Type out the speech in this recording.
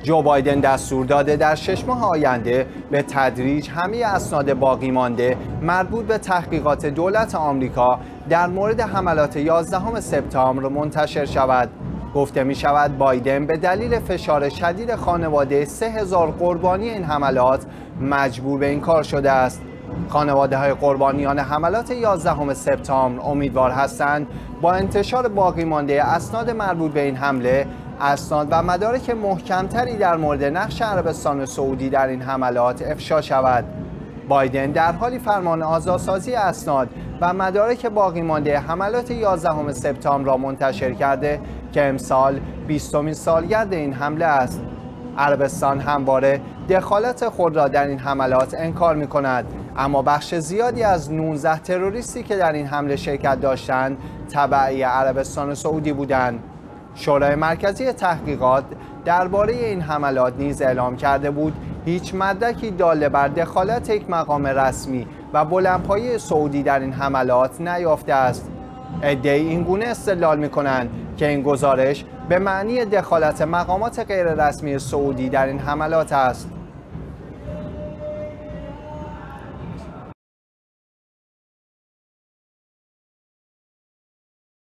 جو بایدن دستور داده در 6 ماه آینده به تدریج همه اسناد باقی مانده مربوط به تحقیقات دولت آمریکا در مورد حملات 11 سپتامبر منتشر شود. گفته می شود بایدن به دلیل فشار شدید خانواده 3000 قربانی این حملات مجبور به این کار شده است. خانواده های قربانیان حملات 11 سپتامبر امیدوار هستند با انتشار باقی مانده اسناد مربوط به این حمله، اسناد و مدارک محکمتری در مورد نقش عربستان سعودی در این حملات افشا شود. بایدن در حالی فرمان آزادسازی اسناد و مدارک باقی مانده حملات 11 سپتامبر را منتشر کرده که امسال 20مین سالگرد این حمله است. عربستان همواره دخالت خود را در این حملات انکار می کند، اما بخش زیادی از 19 تروریستی که در این حمله شرکت داشتند تبعی عربستان سعودی بودند. شورای مرکزی تحقیقات درباره این حملات نیز اعلام کرده بود هیچ مدرکی داله بر دخالت یک مقام رسمی و بلندپایه سعودی در این حملات نیافته است. عده‌ای این گونه استدلال می‌کنند که این گزارش به معنی دخالت مقامات غیررسمی سعودی در این حملات است.